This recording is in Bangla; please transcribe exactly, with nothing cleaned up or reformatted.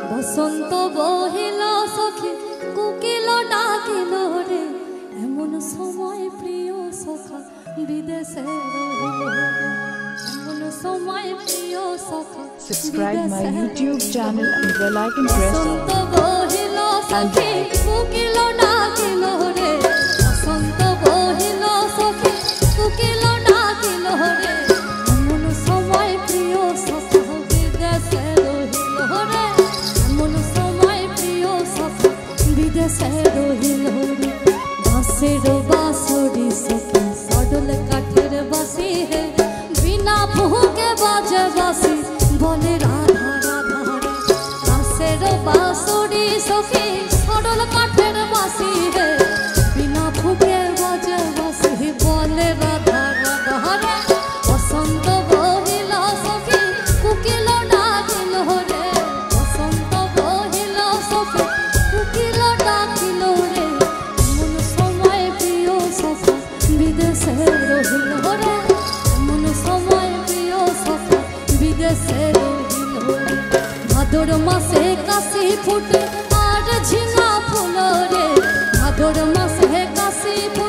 বসন্ত বহিল সখী কোকিল ডাকিল রে এমন সময় প্রিয় সখা বিদেশে রহিল এমন সময় প্রিয় সখা Subscribe my YouTube channel and bell icon press বসন্ত বহিল সখী কোকিল ডাকিল রে বসন্ত বহিল সখী কোকিল ডাকিল রে এমন সময় প্রিয় সখা বিদেশে রহিল রে এমন সময় প্রিয় সখা বিদেশে রহিল রে বাঁশের বাঁশরি সখী সডল কাঠের বাঁশি হে বিনা ফুঁকে বাজে বাঁশি বলে রাধা রাধা রে বাঁশের বাঁশরি সখী সডল কাঠের বাঁশি হে বিনা ফুঁকে বাজে বাঁশি বলে রাধা রাধা রে বসন্ত বহিল সখী কোকিল ডাকিল রে বসন্ত বহিল সখী কোকিল ডাকিল রে এমন সময় প্রিয় সখা বিদেশে রহিল রে এমন সময় প্রিয় সখা বিদেশে রহিল রে ভাদর মাসে কাশি ফুটে আর ঝিঙা ফুল রে ভাদর মাসে কাশি ফুটে